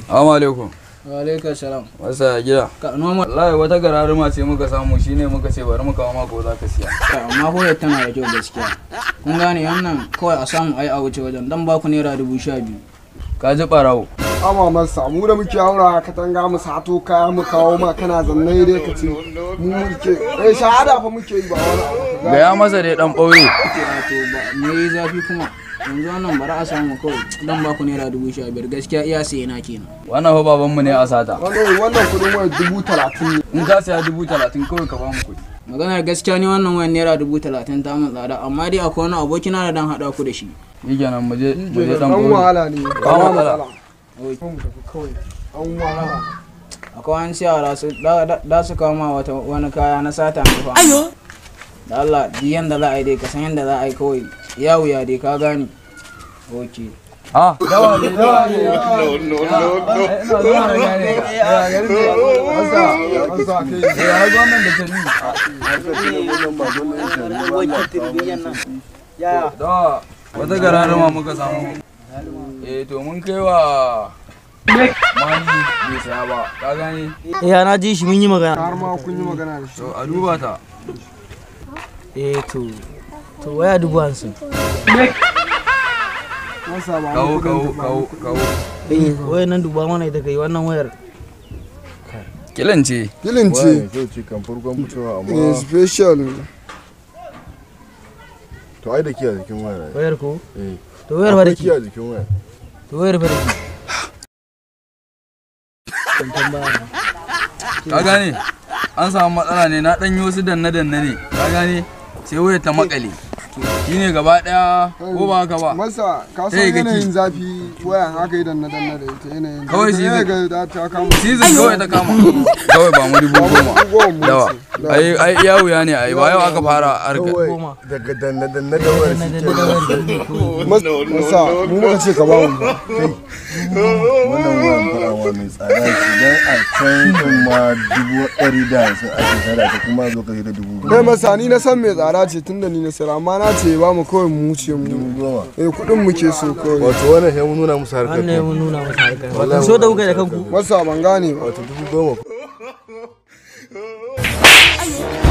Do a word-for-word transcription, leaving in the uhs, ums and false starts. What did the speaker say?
Assalamu alaikum. Wa alaikum salam. Wasa gida. Ka noma wallahi wata gararuma ce muka samu shine muka ce bari mu kawo maka ko zaka siya. amma ko tana da kyau gaskiya. Kun gane wannan kawai a samu ai a wuce wajen dan ba ku naira dubu sha biyu. Ka ji barawo. Amma man samu da muke haura katanga mu sato kaya mu kawo ma kana zanne dai ka ce mu muke eh shahada fa muke yi ba wani abu. Ga ya masa dai dan ɓauye. To ba me zafi kuma yanzu wannan bara a samu kawai dan ba ku naira dubu sha biyar gaskiya iya sai na kenan. Wannan fa baban mu ne a sata. Wannan wannan kudin waya dubu talatin ne. In ka saya dubu talatin kawai ka ba mu kuɗi. Maganar gaskiya ne wannan wayan naira dubu talatin ta mun tsada amma dai akwai wani abokina da dan haɗa ku da shi. Yi kenan mu je mu je dan Dan ɓauye. wahala ne. Ba matsala. Kawai an wahala. Akwai wani yara su da su kawo ma wata wani kaya na sata mai fa. Ayo. Da Allah di yanda za a yi dai ka san yanda za a yi kawai ya wuya dai ka gane. Okay. Ah, dawa ne dawa ne. No no no no. Ina zuwa na gane. Ya garin ne. Wasa wasa kai. Ya ga wannan da tani. Ya. Da wata gararuma muka samu. Eh to mun kai wa mani bai saya ba. Ka gane? Eh na ji shi mun yi magana. Har ma kun yi magana da shi. To a duba ta. Eh to to waya dubu hamsin. Masa ba Kawo kawo kawo kawo. Eh wayar nan duba mana ita kai wannan wayar. Kilan ce. Kilin ce. Wai ce kan farkon fitowa Eh amma special. to ai da kiya jikin waya. Wayar ko? Eh. To wayar ba da ki. Kiya jikin waya. To wayar ba da ki. Ka gane? An samu matsala ne na dan yi wasu danne danne ne. Ka gane? Sai wayar ta makale. Shine gaba daya ko ba haka ba? Masa ka san Sai ga ki. yanayin zafi wayan haka idan na danna da ita yanayin. Kawai shi zai- ga da ta kama. Season kawai ta kama. Kawai ba mu dubu goma. Dawa. Ai ai iya wuya ne ai ba yau aka fara harka. Goma. Daga danna danna da waya Na shi da da wayar da ko. Masa mu muka ce ka ba mu. wannan wayan farawa mai tsada ce dan a can din ma dubu ɗari da hamsin ake sada ta kuma zo ka da dubu Kai masa ni na san me tsada ce tunda ni na sayar amma na ce ba mu kawai mu wuce mu. goma. Eh kudin muke so kawai. Wato wannan sai mun nuna musu harkar. Wannan ya mun nuna masa harkar. Wallahi So da kuka da kanku. Masa ban gane ba. Wato dubu goma.